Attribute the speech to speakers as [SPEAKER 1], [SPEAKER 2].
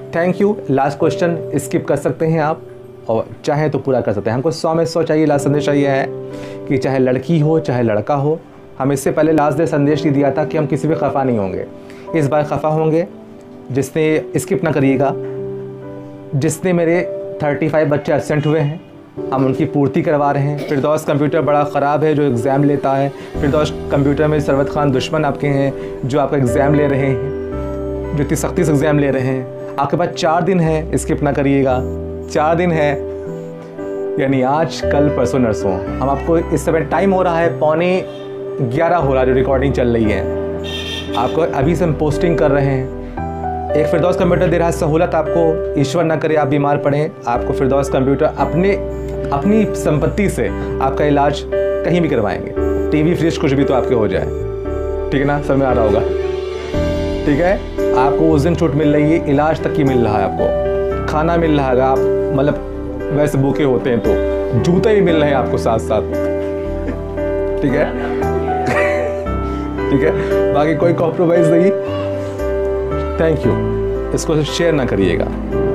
[SPEAKER 1] Thank you. Last question skip कर सकते हैं आप और चाहें तो पूरा कर सकते हैं। हमको 100 में 100 चाहिए। लास्ट संदेश ये है कि चाहे लड़की हो चाहे लड़का हो, हम इससे पहले लास्ट डे संदेश ये दिया था कि हम किसी भी खफा नहीं होंगे। इस बार खफा होंगे। जिसने स्किप ना करिएगा, जिसने मेरे 35 बच्चे एब्सेंट हुए हैं हम उनकी पूर्ति करवा रहे हैं। फिरदौस कंप्यूटर बड़ा ख़राब है जो एग्ज़ाम लेता है। फिरदौस कंप्यूटर में सरवत खान दुश्मन आपके हैं जो आपका एग्ज़ाम ले रहे हैं, जो इतनी सख्ती से एग्ज़ाम ले रहे हैं। आपके पास 4 दिन है, स्किप ना करिएगा। 4 दिन है, यानी आज कल परसों नरसों। हम आपको इस समय टाइम हो रहा है 11:15 हो रहा है जो रिकॉर्डिंग चल रही है। आपको अभी से हम पोस्टिंग कर रहे हैं। एक फिरदौस कंप्यूटर दे रहा है सहूलत आपको। ईश्वर ना करे आप बीमार पड़ें, आपको फिरदौस कंप्यूटर अपनी संपत्ति से आपका इलाज कहीं भी करवाएंगे। टीवी फ्रिज कुछ भी तो आपके हो जाए, ठीक है ना? समझ में आ रहा होगा, ठीक है? आपको उस दिन छूट मिल रही है, इलाज तक की मिल रहा है, आपको खाना मिल रहा है। आप मतलब वैसे भूखे होते हैं तो जूते भी मिल रहे हैं आपको साथ साथ, ठीक है? ठीक है, बाकी कोई कॉम्प्रोमाइज़ नहीं। Thank you. इसको शेयर ना करिएगा।